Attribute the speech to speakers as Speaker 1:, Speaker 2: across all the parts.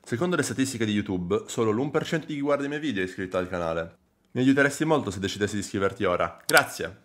Speaker 1: Secondo le statistiche di YouTube, solo l'1% di chi guarda i miei video è iscritto al canale. Mi aiuteresti molto se decidessi di iscriverti ora. Grazie!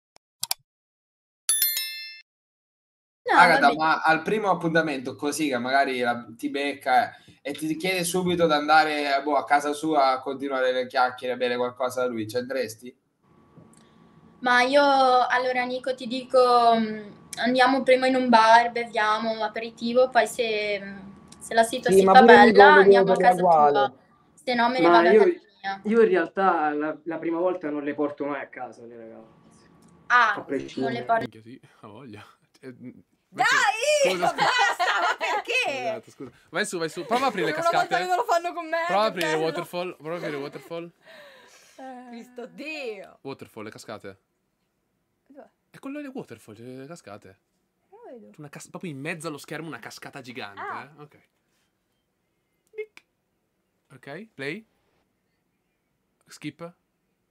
Speaker 2: No,
Speaker 3: Agata, ma al primo appuntamento così che magari ti becca e ti chiede subito di andare a casa sua a continuare le chiacchiere, a bere qualcosa da lui, ci andresti?
Speaker 2: Ma io, allora Nico, ti dico, andiamo prima in un bar, beviamo, aperitivo, poi se la situazione
Speaker 4: ma
Speaker 2: fa
Speaker 4: pure Nico
Speaker 2: bella
Speaker 4: lo vedevo
Speaker 2: andiamo a
Speaker 4: per
Speaker 2: casa
Speaker 4: uguale.
Speaker 2: tua, se no me ne
Speaker 4: Ma
Speaker 2: vado a
Speaker 4: io,
Speaker 2: casa mia.
Speaker 4: io in realtà la prima volta non le porto mai a casa le ragazze.
Speaker 2: Ah,
Speaker 4: A
Speaker 2: non
Speaker 4: prescindere.
Speaker 2: le parlo.
Speaker 5: Minchia, sì, ha voglia.
Speaker 6: Dai!
Speaker 5: Scusa,
Speaker 6: Basta, ma perché?
Speaker 5: Scusate, scusa. Vai su. Prova a aprire le
Speaker 6: Una volta
Speaker 5: cascate.
Speaker 6: che non lo fanno con me.
Speaker 5: Prova a
Speaker 6: che
Speaker 5: aprire il
Speaker 6: bello.
Speaker 5: waterfall. Prova a aprire il waterfall.
Speaker 6: Cristo Dio.
Speaker 5: Waterfall, le cascate.
Speaker 6: Dov'è?
Speaker 5: È quello delle waterfall, le cascate.
Speaker 6: Non lo vedo.
Speaker 5: C'è una proprio in mezzo allo schermo una cascata gigante,
Speaker 6: Ah.
Speaker 5: Ok. Nick. Ok, play. Skip.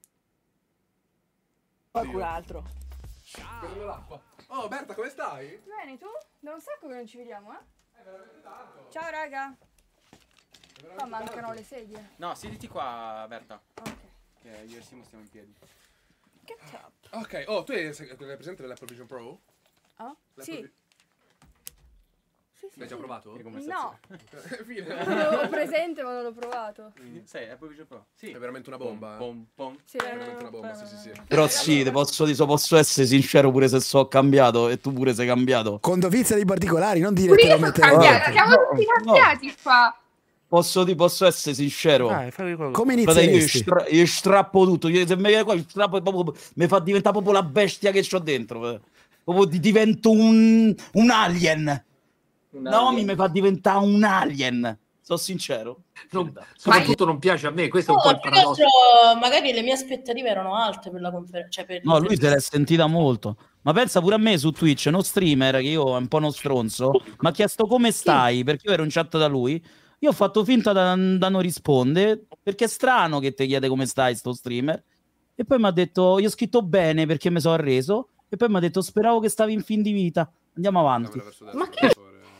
Speaker 6: Qualcun altro.
Speaker 5: Prendo l'acqua. Oh, Berta, come stai?
Speaker 6: Bene, tu? Da un sacco che non ci vediamo, eh?
Speaker 5: Veramente tanto.
Speaker 6: Ciao, raga. Qua mancano le sedie.
Speaker 7: No, siediti qua, Berta.
Speaker 6: Ok.
Speaker 7: Che io e Simo stiamo in piedi.
Speaker 6: Che top.
Speaker 5: Ok, oh, tu hai presente l'Apple Vision Pro?
Speaker 6: Oh? Sì. Sì,
Speaker 5: L'hai già provato?
Speaker 7: Che
Speaker 6: No,
Speaker 7: conversazione.
Speaker 5: Fine.
Speaker 6: l'ho presente ma non l'ho provato.
Speaker 7: Sei Apple Vision Pro? Sì.
Speaker 5: È veramente una bomba.
Speaker 7: Pom.
Speaker 6: Sì,
Speaker 5: È veramente una bomba, sì.
Speaker 8: Però sì, posso essere sincero pure se so cambiato e tu pure sei cambiato.
Speaker 9: Con dovizia di particolari, non dire
Speaker 10: Pure
Speaker 9: che
Speaker 10: io
Speaker 9: lo
Speaker 10: sono
Speaker 9: metterò.
Speaker 10: cambiata, siamo tutti cambiati qua.
Speaker 8: Posso essere sincero.
Speaker 9: Come
Speaker 8: Frate,
Speaker 9: inizieresti?
Speaker 8: io strappo tutto. Se mi viene qua, io strappo e proprio, mi fa diventare proprio la bestia che c'ho dentro. Proprio divento un alien. Naomi mi fa diventare un alien. Sono sincero.
Speaker 11: Soprattutto non piace a me, questo è un po' il
Speaker 12: più che
Speaker 11: paradosso.
Speaker 12: altro, magari le mie aspettative erano alte per la conferenza. Cioè
Speaker 8: No, lui se l'è sentita molto. Ma pensa pure a me su Twitch, uno streamer, che io è un po' uno stronzo, mi ha chiesto come stai, perché io ero in chat da lui. Io ho fatto finta da non rispondere, perché è strano che ti chiede come stai sto streamer. E poi mi ha detto, io ho scritto bene perché mi sono arreso. E poi mi ha detto, speravo che stavi in fin di vita. Andiamo avanti.
Speaker 12: Ma che...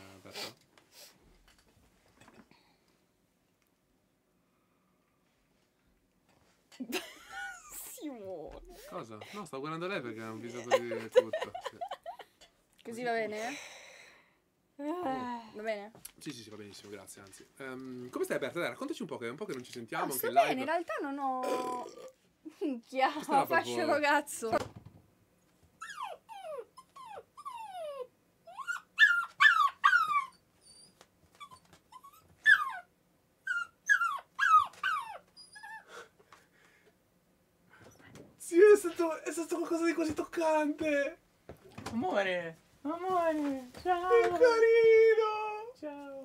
Speaker 6: Simone.
Speaker 5: Cosa? No, sto guardando lei perché ha un viso così tutto. Sì.
Speaker 6: Così va bene? Va bene?
Speaker 5: Sì, va benissimo, grazie, anzi. Come stai, Berta? Dai, raccontaci un po', che è un po' che non ci sentiamo,
Speaker 6: No,
Speaker 5: anche
Speaker 6: sta
Speaker 5: in live.
Speaker 6: bene, in realtà non ho... Minchia,
Speaker 5: Questa era proprio-
Speaker 6: fascio ragazzo.
Speaker 5: Sì, è stato qualcosa di così toccante.
Speaker 7: Amore.
Speaker 5: Ciao. Che carino.
Speaker 6: Ciao.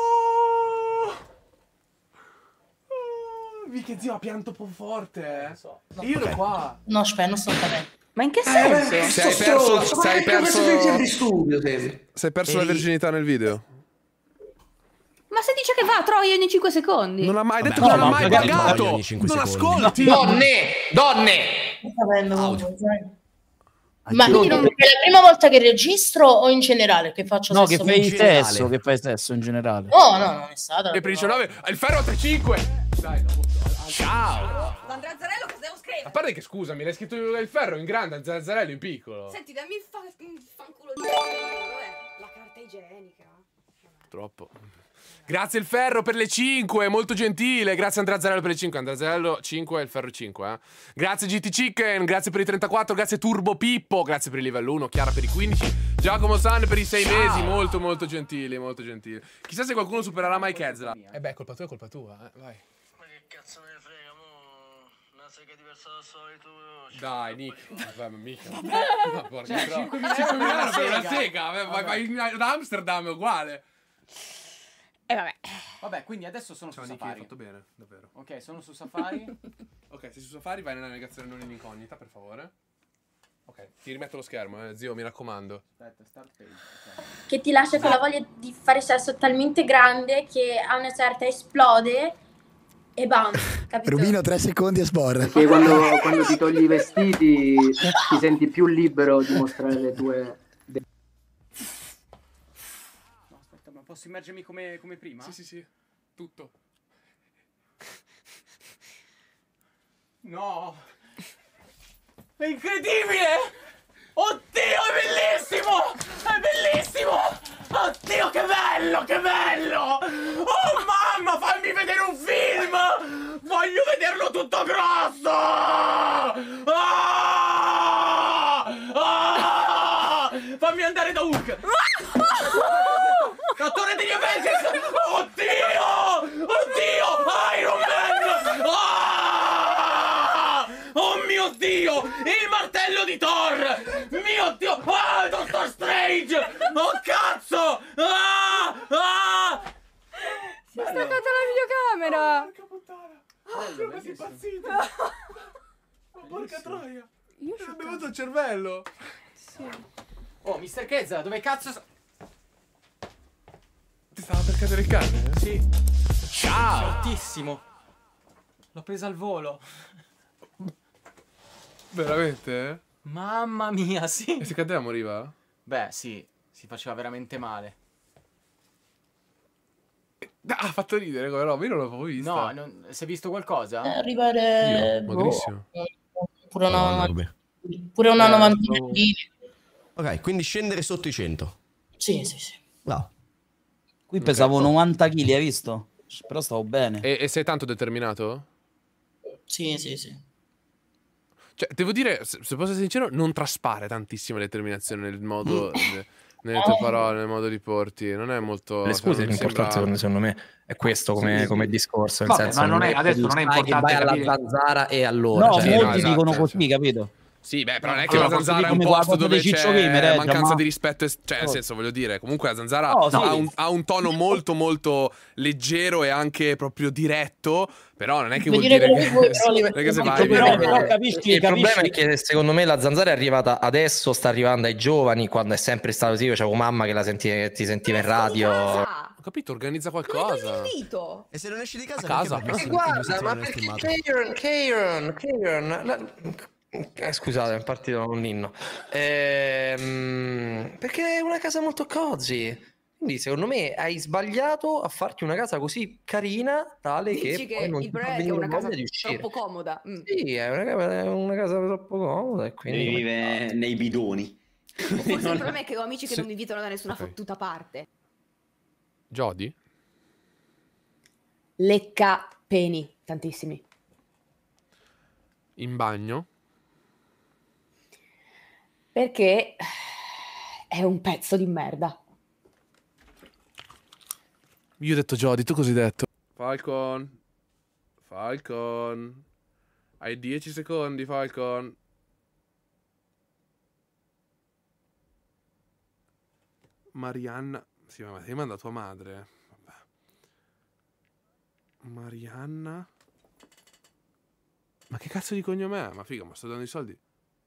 Speaker 5: Mica zio ha pianto un po' forte, eh. Io ero qua.
Speaker 12: No, aspetta, non sto capendo.
Speaker 6: Ma in che senso?
Speaker 5: Sei perso
Speaker 11: di studio, Temi.
Speaker 5: Sei perso la virginità nel video.
Speaker 6: Ma se dice che va a Troia ogni 5 secondi.
Speaker 5: Non ha mai detto
Speaker 8: no,
Speaker 5: che non ha
Speaker 8: ma
Speaker 5: mai
Speaker 8: magari
Speaker 5: pagato.
Speaker 9: ogni 5
Speaker 5: Non
Speaker 9: secondi.
Speaker 5: ascolti.
Speaker 11: Donne!
Speaker 12: Non sto capendo comunque, sai.
Speaker 8: Ma
Speaker 12: Ma
Speaker 8: io-
Speaker 12: è la prima volta che registro o in generale che faccio
Speaker 8: No,
Speaker 12: sesso?
Speaker 8: che fai
Speaker 9: generale.
Speaker 8: sesso, che fai sesso in generale.
Speaker 12: No, non è stata.
Speaker 5: E per il 19 il ferro a 3-5. Dai, ciao.
Speaker 6: Andrea Azzarello cosa devo scrivere?
Speaker 5: A parte che scusami, l'hai scritto il ferro in grande, Zazzarello in piccolo.
Speaker 6: Senti, dammi il fanculo di... Dov'è? La carta igienica.
Speaker 5: Troppo. Grazie il ferro per le 5, molto gentile. Grazie Andrea Zarello per le 5. Andrea Zarello 5 e il ferro 5, eh. Grazie GT Chicken, grazie per i 34, grazie Turbo Pippo, grazie per il livello 1, Chiara per i 15, Giacomo San per i 6 mesi, molto molto gentili, molto gentili. Chissà se qualcuno supererà Mike Ezra. Beh, colpa tua, vai.
Speaker 13: Ma che cazzo me ne frega, mo? Una sega diversa dal solito.
Speaker 5: Dai, Nick. Vabbè, ma mica. Ma porca 5.000 euro per una sega. Vai ad Amsterdam, è uguale.
Speaker 6: E vabbè.
Speaker 7: Vabbè, quindi adesso sono su
Speaker 5: Nicky, hai
Speaker 7: Safari.
Speaker 5: fatto bene, davvero.
Speaker 7: Ok, sono su Safari.
Speaker 5: Ok, sei su Safari, vai nella navigazione non in incognita, per favore. Ok, ti rimetto lo schermo, zio, mi raccomando.
Speaker 7: Aspetta, start page. Okay.
Speaker 2: Che ti lascia con la voglia di fare sesso talmente grande che a una certa esplode e bam, capito?
Speaker 9: Rubino 3 secondi e spor.
Speaker 4: Perché quando ti togli i vestiti ti senti più libero di mostrare le tue...
Speaker 7: No, aspetta, ma posso immergermi come prima?
Speaker 5: Sì. Tutto. No. È incredibile! Oddio, è bellissimo! È bellissimo! Oddio, che bello, che bello! Oh mamma, fammi vedere un film! Voglio vederlo tutto grosso! Ah! Ah! Fammi andare da Hulk! La torre degli Avengers! Oddio! Oddio! Iron Man! Ah! Oh mio Dio! Il martello di Thor! Mio Dio! Ah, Doctor Strange! Oh cazzo! Ah! Ah!
Speaker 10: Si è staccata la videocamera!
Speaker 5: Porca puttana! Siamo quasi impazziti! Ma porca troia!
Speaker 10: Io
Speaker 5: Mi è bevuto il cervello!
Speaker 10: Sì.
Speaker 7: Oh, Mr. Kezza, dove cazzo...
Speaker 5: Ti stava per cadere il cane?
Speaker 7: Sì. Ciao! Fortissimo. L'ho presa al volo.
Speaker 5: Veramente?
Speaker 7: Mamma mia, sì.
Speaker 5: E se cadeva moriva?
Speaker 7: Beh, sì. Si faceva veramente male.
Speaker 5: Ha fatto ridere come roba, io non l'avevo vista.
Speaker 7: No, non... si è visto qualcosa?
Speaker 12: Arrivare...
Speaker 5: Io? Magrissimo.
Speaker 12: Pure una,
Speaker 14: Madonna, come.
Speaker 12: pure una 90
Speaker 5: no.
Speaker 12: kg.
Speaker 14: Ok, quindi scendere sotto i 100.
Speaker 12: Sì, sì, sì.
Speaker 14: No.
Speaker 8: Qui pesavo 90 kg, hai visto? Però stavo bene.
Speaker 5: E sei tanto determinato?
Speaker 12: Sì, sì, sì.
Speaker 5: Cioè, devo dire, se posso essere sincero, non traspare tantissimo la determinazione nel modo... nelle tue parole, nel modo di porti. Non è molto...
Speaker 15: Le scuse
Speaker 5: non mi
Speaker 15: l'importante
Speaker 5: sembra-
Speaker 15: secondo me è questo come discorso. Nel
Speaker 11: Vabbè,
Speaker 15: senso,
Speaker 11: ma non è, adesso non è
Speaker 14: Sai che
Speaker 11: importante
Speaker 14: vai alla
Speaker 11: capire.
Speaker 14: zanzara e allora.
Speaker 8: No,
Speaker 14: cioè,
Speaker 8: molti
Speaker 5: esatto,
Speaker 8: dicono
Speaker 5: cioè.
Speaker 8: così, capito?
Speaker 5: Sì, beh, però non è che
Speaker 11: Allora,
Speaker 5: la zanzara è un
Speaker 8: come quella
Speaker 5: posto
Speaker 8: cosa
Speaker 5: dove
Speaker 8: dei Ciccio
Speaker 5: c'è
Speaker 8: Gamer,
Speaker 5: mancanza
Speaker 8: ma-
Speaker 5: di rispetto, cioè nel senso, voglio dire, comunque la zanzara
Speaker 8: No, sì.
Speaker 5: ha un tono molto molto leggero e anche proprio diretto, però non è che
Speaker 12: Puoi
Speaker 5: vuol
Speaker 12: dire
Speaker 5: dire
Speaker 12: quello che vuoi, però
Speaker 5: non è che se
Speaker 12: il
Speaker 5: vai
Speaker 8: Però capisci,
Speaker 15: il problema
Speaker 8: capisci?
Speaker 15: è che secondo me la zanzara è arrivata adesso, sta arrivando ai giovani, quando è sempre stato così. Io c'avevo mamma che che ti sentiva in radio.
Speaker 5: Ho capito, organizza qualcosa.
Speaker 6: Il dito.
Speaker 14: E se non esci di casa,
Speaker 5: A casa?
Speaker 14: perché
Speaker 15: E guarda, ma perché Kieran, scusate, è partito un inno. Perché è una casa molto cozy. Quindi secondo me hai sbagliato a farti una casa così carina, tale
Speaker 6: Dici
Speaker 15: che
Speaker 6: che
Speaker 15: poi non
Speaker 6: il
Speaker 15: ti fa
Speaker 6: problema è che è
Speaker 15: venire
Speaker 6: una casa
Speaker 15: voglia di uscire.
Speaker 6: troppo comoda.
Speaker 15: Sì, è una casa troppo comoda e quindi...
Speaker 16: Devi vivere nei bidoni.
Speaker 6: Forse il problema è che ho amici che
Speaker 5: Sì.
Speaker 6: non mi invitano da nessuna
Speaker 5: Ok.
Speaker 6: fottuta parte.
Speaker 5: Jody?
Speaker 6: Lecca peni, tantissimi.
Speaker 5: In bagno?
Speaker 6: Perché è un pezzo di merda.
Speaker 5: Io ho detto Jody, tu cosa hai detto? Falcon. Hai 10 secondi, Falcon. Marianna. Sì, ma ti manda tua madre. Vabbè. Marianna. Ma che cazzo di cognome è? Ma figa, ma sto dando i soldi.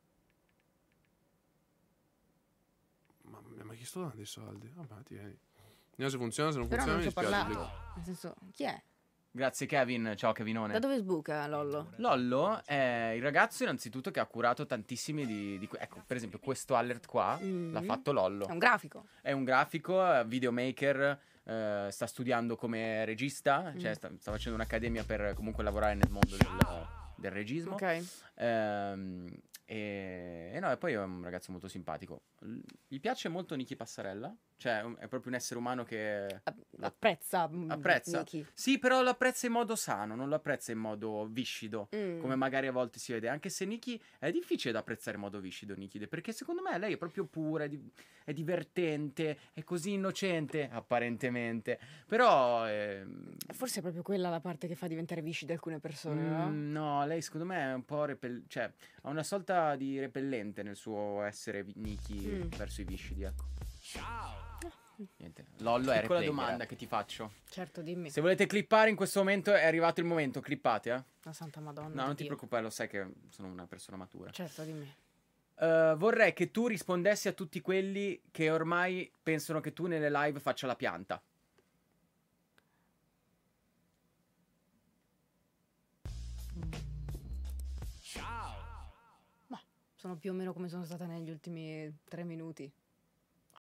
Speaker 5: Ma chi sto dando i soldi? Vabbè, tieni. Vediamo se funziona, se non
Speaker 6: Però
Speaker 5: funziona
Speaker 6: non ci ho
Speaker 5: mi dispiace.
Speaker 6: parlato. Nel senso, chi è?
Speaker 7: Grazie Kevin, ciao Kevinone.
Speaker 6: Da dove sbuca Lollo?
Speaker 7: Lollo è il ragazzo innanzitutto che ha curato tantissimi ecco, per esempio questo alert qua l'ha fatto Lollo.
Speaker 6: È un grafico.
Speaker 7: È un grafico, videomaker, sta studiando come regista, cioè sta facendo un'accademia per comunque lavorare nel mondo del regismo.
Speaker 6: Ok.
Speaker 7: E no, e poi è un ragazzo molto simpatico. Gli piace molto Nicky Passarella, cioè è proprio un essere umano che
Speaker 6: Apprezza.
Speaker 7: apprezza.
Speaker 6: Nicky.
Speaker 7: Sì, però lo apprezza in modo sano, non lo apprezza in modo viscido,
Speaker 6: Mm.
Speaker 7: come magari a volte si vede. Anche se Nicky è difficile da apprezzare in modo viscido, Nicky, perché secondo me lei è proprio pura, è divertente, è così innocente, apparentemente. Però
Speaker 6: Forse è proprio quella la parte che fa diventare viscide alcune persone, no?
Speaker 7: no, lei secondo me è un po' cioè ha una sorta di repellente nel suo essere Nicky verso i viscidi, ecco. Niente, Lollo è piccola domanda che ti faccio.
Speaker 6: Certo, dimmi.
Speaker 7: Se volete clippare in questo momento è arrivato il momento, clippate,
Speaker 6: La santa madonna.
Speaker 7: No, non ti
Speaker 6: Dio.
Speaker 7: preoccupare, lo sai che sono una persona matura.
Speaker 6: Certo, dimmi.
Speaker 7: Vorrei che tu rispondessi a tutti quelli che ormai pensano che tu nelle live faccia la pianta.
Speaker 6: Ma sono più o meno come sono stata negli ultimi 3 minuti.